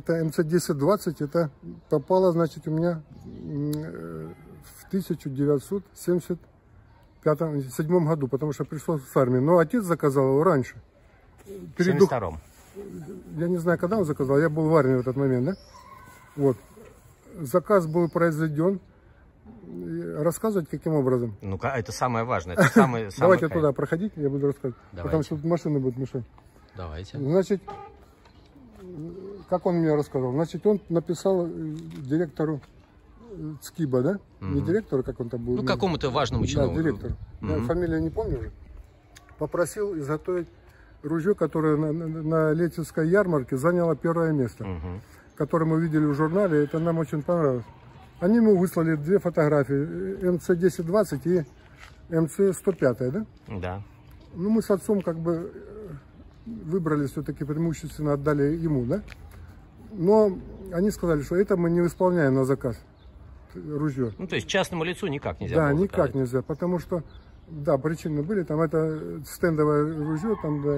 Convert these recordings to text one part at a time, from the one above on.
это МЦ-1020, это попало, значит, у меня в 1977 году, потому что пришел с армии. Но отец заказал его раньше. В 72-м. Я не знаю, когда он заказал, я был в армии в этот момент, да? Вот. Заказ был произведен. Рассказывать каким образом? Ну, это самое важное. Это самый Давайте туда проходить, я буду рассказывать. Давайте. Потому что тут машины будут мешать. Давайте. Значит, как он мне рассказал? Значит, он написал директору ЦКИБа, да? Не директору, как он там был. Ну, какому-то важному чиновнику. Да, директору. Я фамилию не помню уже. Попросил изготовить ружье, которое на Летинской ярмарке заняло первое место. Которое мы видели в журнале, это нам очень понравилось. Они ему выслали две фотографии, МЦ-1020 и МЦ-105, да? Да. Ну, мы с отцом как бы выбрали все-таки преимущественно, отдали ему, да? Но они сказали, что это мы не исполняем на заказ, ружье. Ну, то есть частному лицу никак нельзя Да, было никак заказать. нельзя, потому что, да, причины были, там это стендовое ружье, там, да.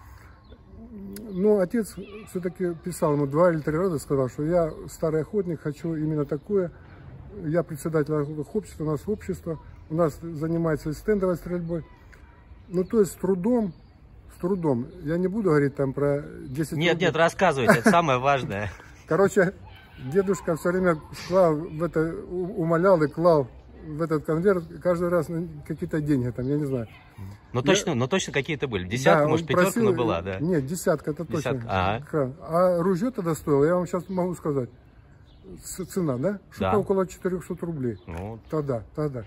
Но отец все-таки писал ему 2 или 3 раза, сказал, что я старый охотник, хочу именно такое. Я председатель общества, у нас общество, у нас занимается стендовой стрельбой. Ну, то есть с трудом, я не буду говорить там про 10 Нет, нет, рассказывайте, это самое важное. Короче, дедушка все время клал в это, умолял и клал в этот конверт каждый раз какие-то деньги там, я не знаю. Но точно какие-то были. Десятка, да, может, пятерка, но была, да? Нет, десятка, это точно. Ага. А ружье тогда стоило, я вам сейчас могу сказать, цена, да? Что-то около 400 рублей. Ну, тогда.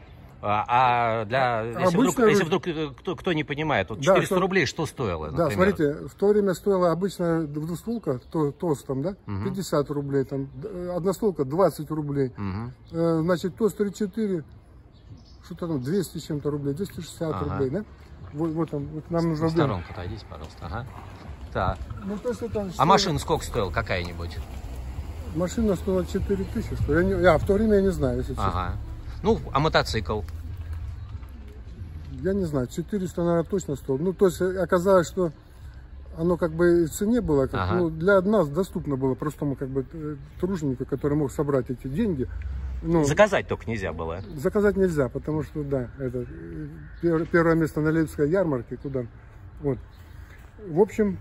Если вдруг кто не понимает, вот 400 рублей что стоило, например? Да, смотрите, в то время стоила обычная двустволка, тостом, да, 50 рублей, там, одностволка 20 рублей, значит, тост 34, что-то там 200 с чем-то рублей, 260 рублей, да? Вот нам нужно... В сторонку отойдите, пожалуйста, ага. Так. Ну, то есть это а машина сколько стоила, какая-нибудь? Машина стоила 4000, что я в то время я не знаю, если честно. Ага. Ну, а мотоцикл? Я не знаю, 400, наверное, точно стоил. Ну, то есть оказалось, что оно как бы в цене было, ну, для нас доступно было простому как бы труженику, который мог собрать эти деньги. Ну, заказать только нельзя было. Заказать нельзя, потому что, да, это первое место на Летинской ярмарке, туда. Вот. В общем,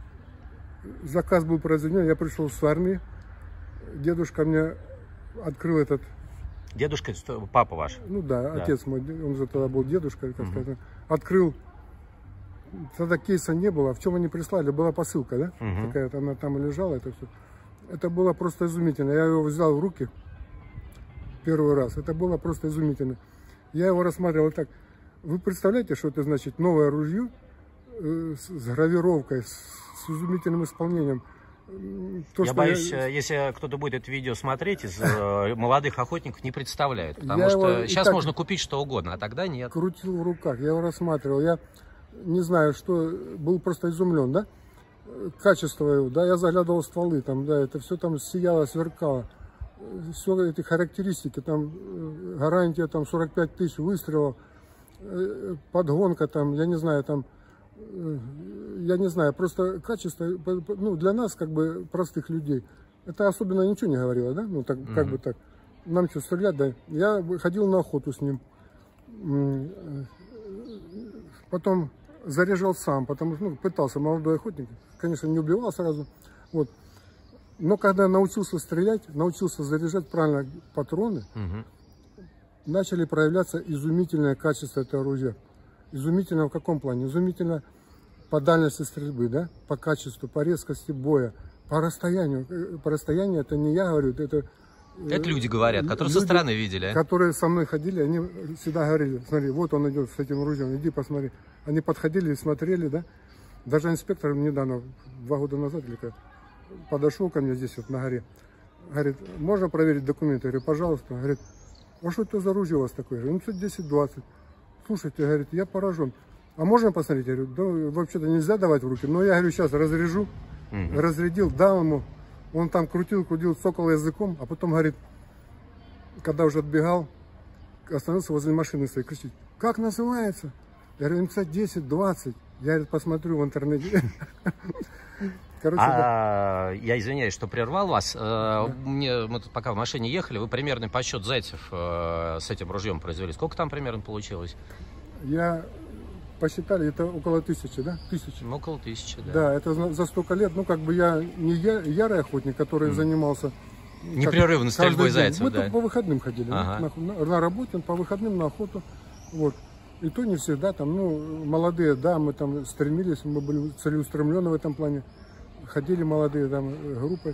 заказ был произведен, я пришел с армии, дедушка мне открыл этот... Дедушка, папа ваш? Ну да, отец мой, он же тогда был дедушка, как сказать, открыл. Тогда кейса не было, в чем они прислали, была посылка, да? Какая-то она там лежала, это все. Это было просто изумительно. Я его взял в руки первый раз, это было просто изумительно. Я его рассматривал так. Вы представляете, что это значит? Новое ружье с гравировкой, с изумительным исполнением. Я боюсь, если кто-то будет это видео смотреть, из молодых охотников не представляет. Потому что сейчас можно купить что угодно, а тогда нет. Крутил в руках, я его рассматривал. Я не знаю, что, был просто изумлен, да? Качество его, да, я заглядывал в стволы, там, да, это все там сияло, сверкало. Все эти характеристики, там, гарантия, там, 45 тысяч выстрелов, подгонка, там, я не знаю, там, я не знаю, просто качество, ну, для нас, как бы, простых людей, это особенно ничего не говорило, да, ну, так, как бы так, нам что, стрелять, да, я ходил на охоту с ним, потом заряжал сам, потому что, ну, пытался, молодой охотник, конечно, не убивал сразу, вот, но когда научился стрелять, научился заряжать правильно патроны, начали проявляться изумительное качество этого оружия. Изумительно в каком плане? Изумительно по дальности стрельбы, да? По качеству, по резкости боя, по расстоянию. По расстоянию это не я говорю, это люди говорят, которые люди, со стороны видели. Которые со мной ходили, они всегда говорили, смотри, вот он идет с этим оружием, иди посмотри. Они подходили и смотрели, да? Даже инспектор недавно, 2 года назад или как, подошел ко мне здесь вот на горе. Говорит, можно проверить документы? Я говорю, пожалуйста. Говорит, а что это за оружие у вас такое? Я говорю, ну, 10-20. Слушайте, говорит, я поражен. А можно посмотреть? Я говорю, да, вообще-то нельзя давать в руки. Но я говорю, сейчас разряжу. Разрядил, дал ему. Он там крутил, цокал языком. А потом, говорит, когда уже отбегал, остановился возле машины своей, кричит, как называется? Я говорю, МЦ-10-20. Я, говорит, посмотрю в интернете. Короче, я извиняюсь, что прервал вас. Мы тут пока в машине ехали, вы примерный подсчет зайцев с этим ружьем произвели. Сколько там примерно получилось? Я посчитали, это около 1000, да? 1000. Ну, около 1000, да. Да, это за столько лет. Ну, как бы я не ярый охотник, который занимался непрерывно стрельбой зайцев. Мы по выходным ходили. Ага. На работе, по выходным на охоту. Вот. И то не всегда там, ну, молодые, да, мы там стремились, мы были целеустремлены в этом плане. Ходили молодые там группы.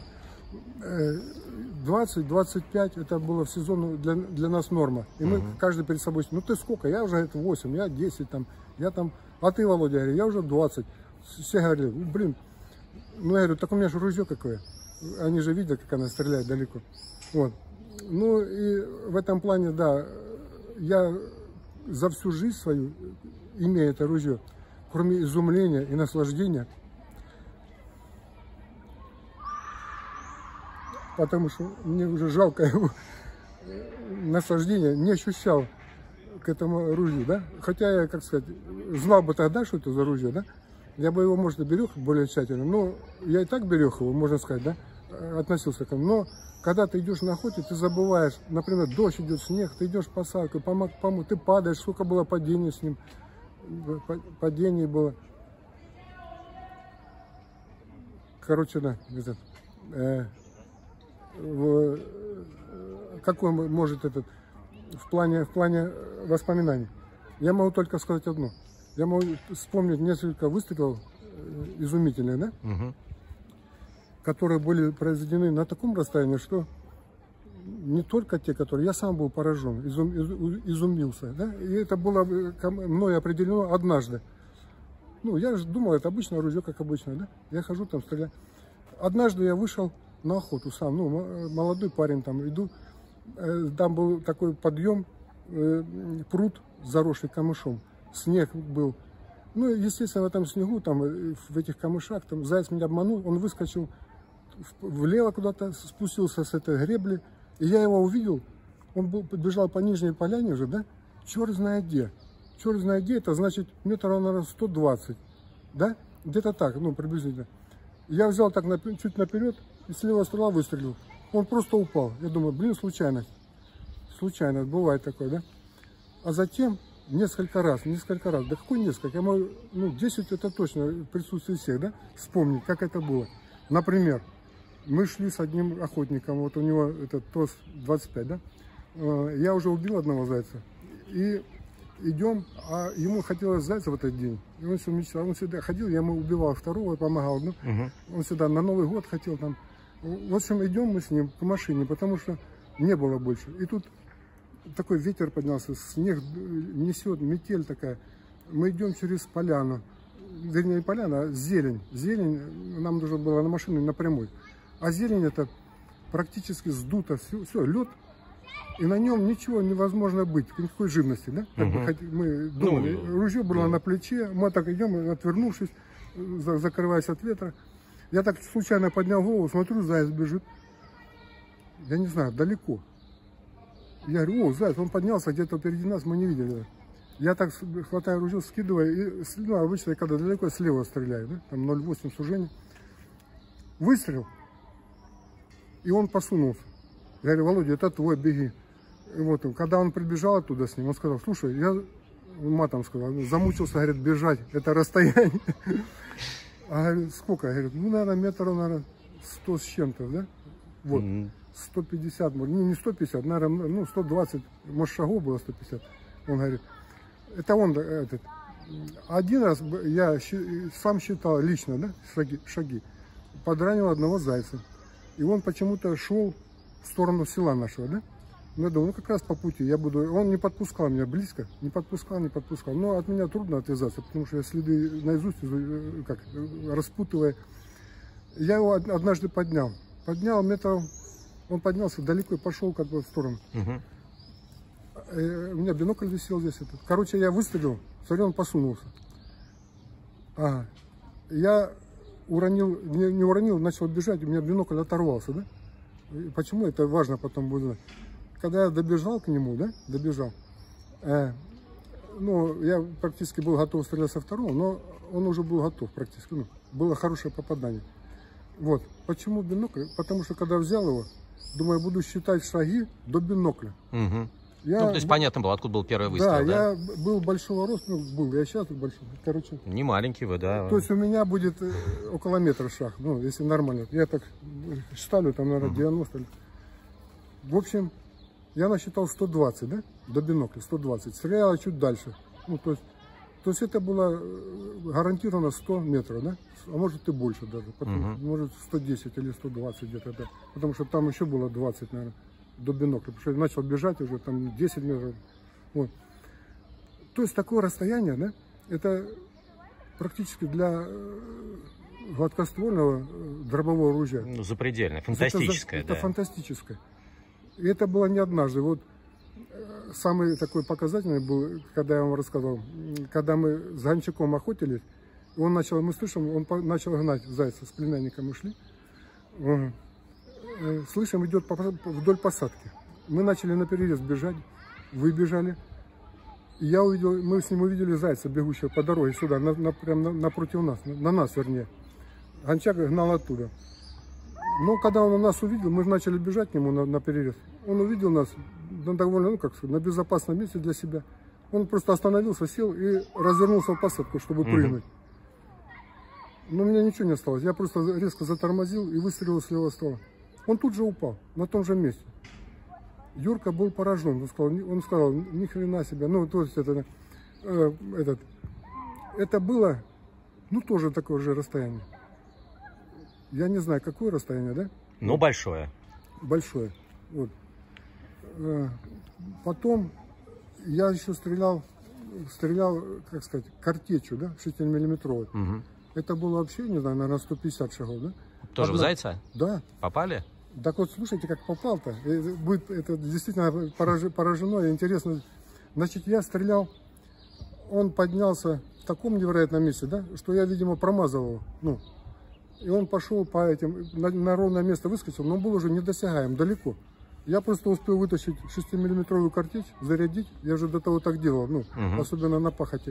20-25 это было в сезон для нас норма. И мы каждый перед собой, ну ты сколько? Я уже 8, я 10 там, я там, а ты, Володя, говорю, я уже 20. Все говорили, блин, ну я говорю, так у меня же ружье какое. Они же видят, как она стреляет далеко. Вот. Ну и в этом плане, да, я за всю жизнь свою, имея это ружье, кроме изумления и наслаждения, потому что мне уже жалко его наслаждения, не ощущал к этому ружью, да. Хотя я, как сказать, знал бы тогда, что это за ружье, да. Я бы его, может, и берег более тщательно, но я и так берег его, можно сказать, да, относился к нему. Но когда ты идешь на охоте, ты забываешь, например, дождь идет, снег, ты идешь по саку, ты падаешь, сколько было падений с ним, падений было. Короче, да, какой может этот в плане воспоминаний. Я могу только сказать одно. Я могу вспомнить несколько выстрелов изумительных, да, которые были произведены на таком расстоянии, что не только те, которые я сам был поражен, изумился, да, и это было мной определено однажды. Ну, я же думал, это обычное оружие, как обычно, да, я хожу там, стреляю. Однажды я вышел на охоту сам, ну, молодой парень там, иду, там был такой подъем, пруд, заросший камышом, снег был. Ну, естественно, в этом снегу, там, в этих камышах, там, заяц меня обманул, он выскочил влево куда-то, спустился с этой гребли, и я его увидел, он подбежал по нижней поляне уже, да, черт знает где. Черт знает где, это значит метров, наверное, 120, да, где-то так, ну, приблизительно. Я взял так чуть наперед, и с левого ствола выстрелил. Он просто упал. Я думаю, блин, случайность. Случайность, бывает такое, да? А затем несколько раз, да какой несколько? Я могу, ну, 10 это точно в присутствии всех, да? Вспомнить, как это было. Например, мы шли с одним охотником, вот у него это ТОС-25, да? Я уже убил одного зайца. И идем, а ему хотелось зайца в этот день. И он все мечтал, он всегда ходил, я ему убивал второго, помогал. Ну, он всегда на Новый год хотел там. В общем, идем мы с ним к машине, потому что не было больше. И тут такой ветер поднялся, снег несет, метель такая. Мы идем через поляну, вернее, не поляна, а зелень. Зелень, нам нужно было на машину напрямую. А зелень это практически сдуто, все, лед. И на нем ничего невозможно быть, никакой живности, да? Мы думали, ружье было на плече, мы так идем, отвернувшись, закрываясь от ветра. Я так случайно поднял голову, смотрю, заяц бежит. Я не знаю, далеко. Я говорю, о, заяц, он поднялся где-то впереди нас, мы не видели. Я так хватаю ружье, скидываю, и, ну, обычно, когда далеко, слева стреляю, да? Там 0,8 сужения. Выстрел, и он посунулся. Я говорю, Володя, это твой, беги. И вот, когда он прибежал оттуда с ним, он сказал, слушай, я матом сказал, замучился, говорит, бежать, это расстояние. А говорит, сколько? Говорит, ну, наверное, метров, наверное, 100 с чем-то, да? Вот, 150, не 150, наверное, ну, 120, может, шагов было 150. Он говорит, это он, этот. Один раз я сам считал лично, да, шаги, подранил одного зайца. И он почему-то шел в сторону села нашего, да? Ну, я думаю, ну, как раз по пути я буду... Он не подпускал меня близко, не подпускал. Но от меня трудно отвязаться, потому что я следы наизусть, как, распутывая. Я его однажды поднял. Поднял метров... Он поднялся далеко и пошел как бы в сторону. У меня бинокль висел здесь. Короче, я выстрелил, смотрю, он посунулся. Ага. Я уронил, не уронил, начал бежать, у меня бинокль оторвался, да? Почему это важно потом будет знать. Когда я добежал к нему, да, ну, я практически был готов стрелять со второго, но он уже был готов практически, ну, было хорошее попадание. Вот. Почему бинокль? Потому что когда взял его, думаю, буду считать шаги до бинокля. Угу. Ну, то есть понятно было, откуда был первый выстрел, да? Да, я был большого роста, я сейчас большой, короче. Не маленький вы, да. То есть у меня будет около метра шаг, ну, если нормально. Я так ставлю, там, наверное, 90. В общем, я насчитал 120, да, до бинокля, 120. Стреляла чуть дальше. Ну, то есть это было гарантированно 100 метров, да, а может и больше даже. Потом, может 110 или 120 где-то, да. Потому что там еще было 20, наверное. До бинокля, потому что я начал бежать уже там 10 метров. Вот. То есть такое расстояние, да, это практически для гладкоствольного дробового оружия. Ну, запредельное, фантастическое. Это фантастическое. И это было не однажды. Вот самый такой показательный был, когда я вам рассказал, когда мы с Гончаком охотились, он начал, мы слышим, он начал гнать зайца, с племянником мы шли. Слышим, идет вдоль посадки. Мы начали наперерез бежать, выбежали. И я увидел, мы с ним увидели зайца, бегущего по дороге сюда, прямо напротив нас, на нас вернее. Гончак гнал оттуда. Но когда он нас увидел, мы начали бежать к нему наперерез. Он увидел нас довольно, ну как сказать, на безопасном месте для себя. Он просто остановился, сел и развернулся в посадку, чтобы прыгнуть. Но у меня ничего не осталось. Я просто резко затормозил и выстрелил с левого ствола. Он тут же упал, на том же месте. Юрка был поражен. Он сказал, ни хрена себе. Ну, то есть это было, ну, тоже такое же расстояние. Я не знаю, какое расстояние, да? Ну, большое. Большое. Вот. Потом я еще стрелял, как сказать, картечью, да, 6-миллиметровой. Это было вообще, не знаю, наверное, 150 шагов, да? Тоже в зайца? Да. Попали? Так вот, слушайте, как попал-то. Будет это действительно поражено и интересно. Значит, я стрелял, он поднялся в таком невероятном месте, да, что я, видимо, промазал его. Ну, и он пошел по этим, на ровное место выскочил, но он был уже недосягаем, далеко. Я просто успел вытащить 6-миллиметровую картечь, зарядить. Я же до того так делал, ну, особенно на пахоте.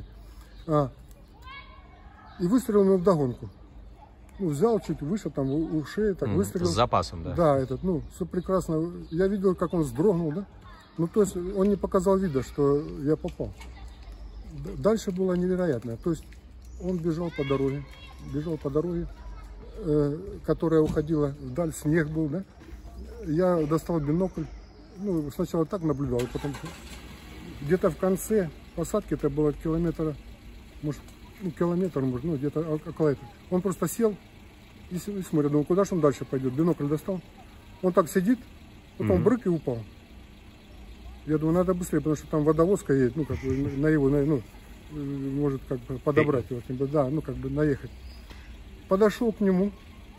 И выстрелил ему вдогонку. Ну, взял чуть выше, там, у шеи, так выстрелил. С запасом, да? Да, ну, все прекрасно. Я видел, как он вздрогнул, да. Ну, то есть, он не показал вида, что я попал. Дальше было невероятно. То есть, он бежал по дороге, которая уходила вдаль, снег был, да. Я достал бинокль, ну, сначала так наблюдал, потом где-то в конце посадки, это было километра, может, ну, километр, может, ну, где-то около этого. Он просто сел и смотрит, думаю, куда же он дальше пойдет. Бинокль достал. Он так сидит, потом брык и упал. Я думаю, надо быстрее, потому что там водовозка едет, ну, как бы на его, ну, может, как бы подобрать его, да, ну, как бы наехать. Подошел к нему.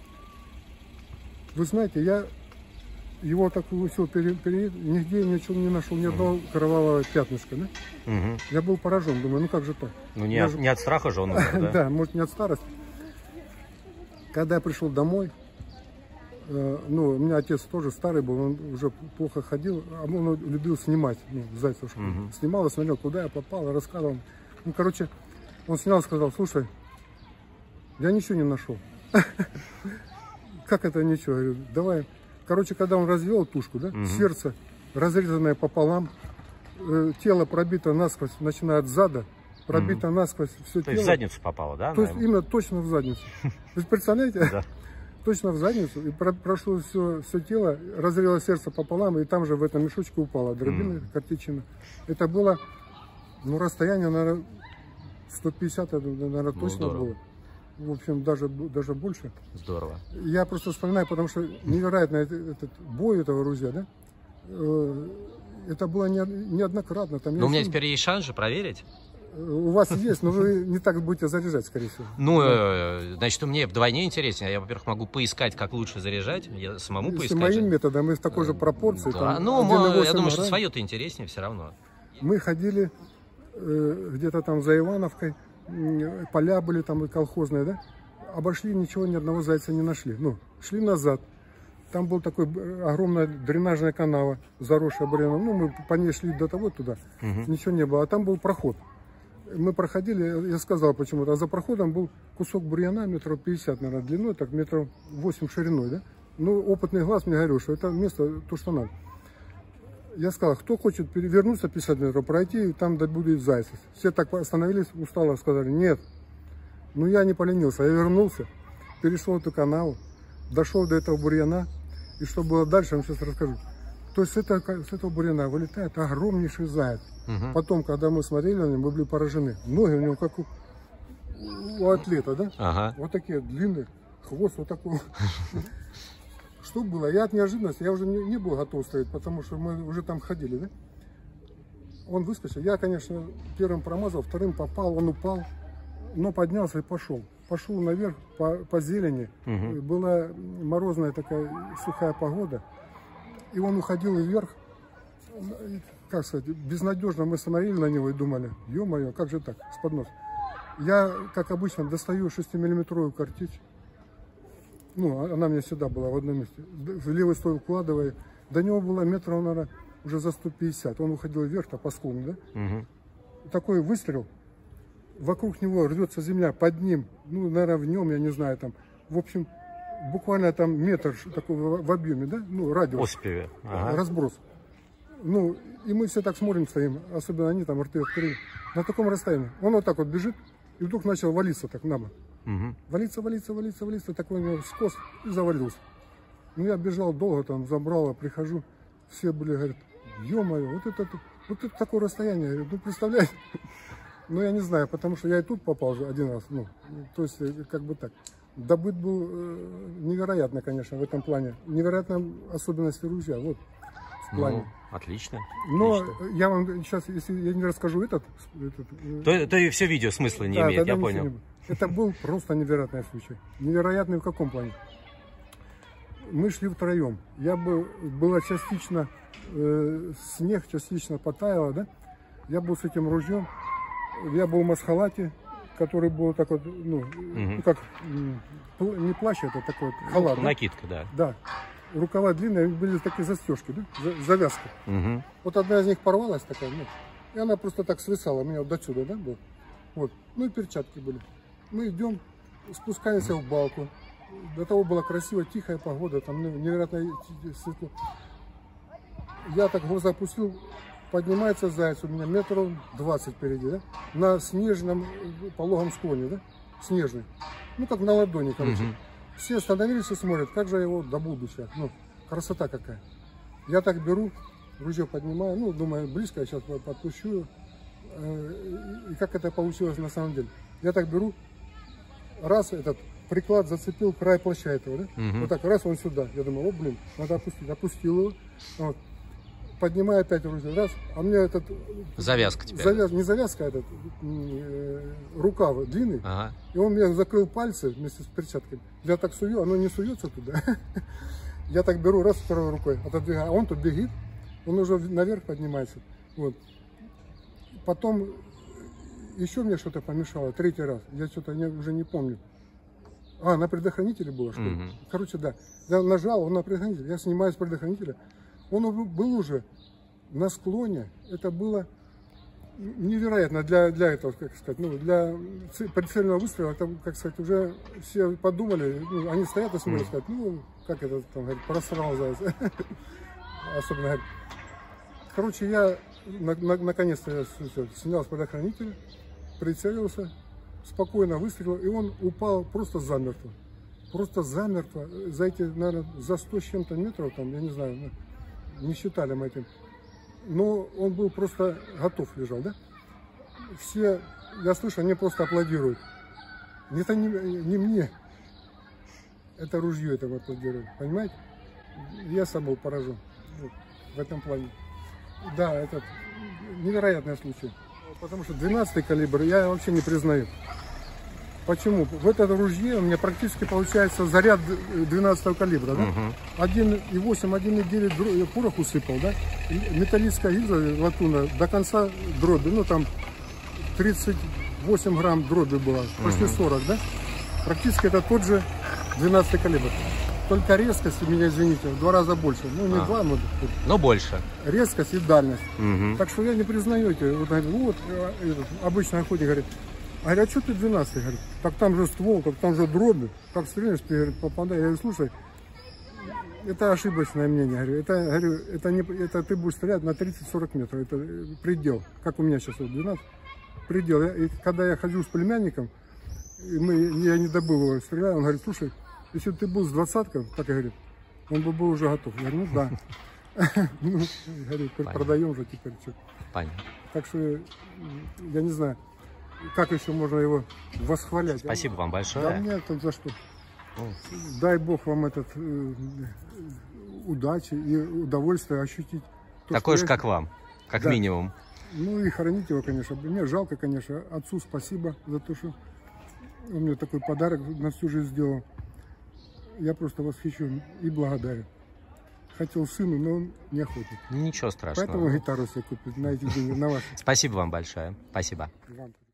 Вы знаете, я его так все нигде ничего не нашел, ни одного кровавого пятнышка, да? Я был поражен, думаю, ну как же так? Ну не от страха же он умер, да? Да, может, не от старости. Когда я пришел домой, ну, у меня отец тоже старый был, он уже плохо ходил, а он любил снимать, ну, зайцев. Снимал и смотрел, куда я попал, рассказывал. Ну, короче, он снял и сказал, слушай, я ничего не нашел. Как это ничего? Я говорю, давай. Короче, когда он развел тушку, да, сердце разрезанное пополам, тело пробито насквозь, начиная от зада, пробито насквозь все тело. То есть в задницу попало, да? То есть именно точно в задницу. Вы представляете? Да. Точно в задницу. И прошло все тело, разрезало сердце пополам, и там же в этом мешочке упала дробина, картечина. Это было, ну, расстояние, наверное, 150, наверное, точно было. В общем, даже больше. Здорово. Я просто вспоминаю, потому что невероятно этот бой этого оружия, да? Это было неоднократно. Там, но у меня теперь есть шанс же проверить. У вас есть, но вы не так будете заряжать, скорее всего. Ну, значит, мне вдвойне интереснее. Я, во-первых, могу поискать, как лучше заряжать. Я самому поискать. Моим методом, мы в такой же пропорции. Да. Там, ну, я думаю, что свое-то интереснее все равно. Мы ходили где-то там за Ивановкой. Поля были там и колхозные, да? Обошли, ничего, ни одного зайца не нашли. Ну, шли назад. Там был такой огромная дренажная канава, заросшая бурьяном. Ну, мы по ней шли до того туда, ничего не было. А там был проход. Мы проходили, я сказал почему-то, а за проходом был кусок бурьяна метров 50, наверное, длиной, так метров 8 шириной, да? Ну, опытный глаз мне говорил, что это место то, что надо. Я сказал, кто хочет перевернуться 50 метров, пройти, и там будет зайцы. Все так остановились, устало сказали, нет. Ну, я не поленился, я вернулся, перешел эту канаву, дошел до этого бурьяна, и что было дальше, я вам сейчас расскажу. То есть с этого бурьяна вылетает огромнейший заяц. Потом, когда мы смотрели на него, мы были поражены. Ноги у него как у атлета, да? Вот такие длинные, хвост вот такой. Что было? Я от неожиданности, я уже не был готов стоять, потому что мы уже там ходили, да? Он выскочил. Я, конечно, первым промазал, вторым попал, он упал, но поднялся и пошел. Пошел наверх по зелени. Была морозная такая сухая погода. И он уходил вверх, как сказать, безнадежно мы смотрели на него и думали, ё-моё, как же так, с-под носа. Я, как обычно, достаю 6-миллиметровую картечь. Ну, она у меня всегда была в одном месте. В левый ствол укладывая. До него было метров, наверное, уже за 150. Он уходил вверх-то по склону, да? Такой выстрел. Вокруг него рвется земля, под ним, ну, наверное, в нем, я не знаю, там. В общем, буквально там метр такой в объеме, да? Ну, радиус. Разброс. Ну, и мы все так смотрим, стоим, особенно они там рты открыли. На таком расстоянии. Он вот так вот бежит, и вдруг начал валиться так на бок. Валиться, такой у него скос и завалился. Ну, я бежал долго, там, забрал, прихожу, все были, говорят, ё-моё, вот это такое расстояние, говорю, ну, представляете? Ну, я не знаю, потому что я и тут попал же один раз, ну, то есть, как бы так. Добыт был невероятно, конечно, в этом плане. Невероятная особенность ружья, вот, в плане. Ну, отлично. Но отлично. Я вам сейчас, если я не расскажу то и все видео смысла не имеет, я понял. Это был просто невероятный случай. Невероятный в каком плане? Мы шли втроем. Была частично снег, частично потаяло, да? Я был с этим ружьем. Я был в масхалате, который был так вот, ну как, не плащ, это такой вот халат. Накидка, да? Да. Рукава длинные, были такие застежки, да? Завязки. Вот одна из них порвалась такая, ну, и она просто так свисала, у меня вот до сюда, да, был. Вот. Ну и перчатки были. Мы идем, спускаемся в балку. До того была красивая, тихая погода, там невероятно светло. Я так глаза опустил, поднимается заяц у меня метров 20 впереди, да? На снежном пологом склоне, да? Снежный. Ну, как на ладони, короче. Все остановились и смотрят, как же я его добуду сейчас. Ну, красота какая. Я так беру, ружье поднимаю, ну, думаю, близко, я сейчас подпущу. И как это получилось на самом деле. Я так беру, раз этот приклад зацепил край плаща этого, да? Вот так, раз он сюда. Я думаю, о, блин, надо опустить. Опустил его. Вот. Поднимаю опять ружье, раз, а мне этот... Завязка теперь. Не завязка, а этот рукав длинный. И он мне закрыл пальцы вместе с перчатками. Я так сую, оно не суется туда. Я так беру, раз, второй рукой, отодвигаю, а он тут бегит, он уже наверх поднимается. Вот. Потом еще мне что-то помешало, третий раз, я что-то уже не помню. На предохранителе было, что ли? Короче, да. Я нажал, он на предохранитель, я снимаю с предохранителя. Он был уже на склоне, это было невероятно для этого, как сказать, ну, для прицельного выстрела, это, как сказать, уже все подумали, ну, они стоят и смотрят, сказать, ну, как это, там, говорит, просрал заяц. Особенно, говорит. Короче, я, наконец-то, снял с предохранителя, прицелился, спокойно выстрелил, и он упал просто замертво. Просто замертво, за эти, наверное, за 100 с чем-то метров, там, я не знаю, не считали мы этим. Но он был просто готов, лежал, да? Все, я слышу, они просто аплодируют. Это не мне, это ружье этому аплодирует, понимаете? Я сам был поражен вот, в этом плане. Да, это невероятный случай. Потому что 12-й калибр я вообще не признаю. Почему? В это ружье у меня практически получается заряд 12-го калибра, да? 1,8, 1,9 порох усыпал, да? Металлическая гильза латунная до конца дроби, ну там 38 грамм дроби была, почти 40, да? Практически это тот же 12-й калибр. Только резкость, меня извините, в 2 раза больше. Ну, не 2, но больше. Резкость и дальность. Так что я не признаю эти. Вот обычный охотник говорит, а что ты 12? Говорит, так там же ствол, так там же дроби, как стреляешь, попадай. Я говорю, слушай, это ошибочное мнение. Это ты будешь стрелять на 30-40 метров. Это предел. Как у меня сейчас вот 12. Предел. И когда я хожу с племянником, я не добыл его, стреляю, он говорит, слушай, если бы ты был с 20-кой, так и говорит, он бы был уже готов. Я говорю, ну да. Ну, говорю, продаем же теперь. Понятно. Так что я не знаю, как еще можно его восхвалять. Спасибо вам большое. Да нет, за что. Дай Бог вам удачи и удовольствия ощутить. Такой же, как вам, как минимум. Ну и хранить его, конечно. Мне жалко, конечно. Отцу спасибо за то, что он мне такой подарок на всю жизнь сделал. Я просто восхищен и благодарен. Хотел сыну, но он не охотник. Ничего страшного. Поэтому гитару себе купить на эти деньги, на ваши. Спасибо вам большое. Спасибо. Вам.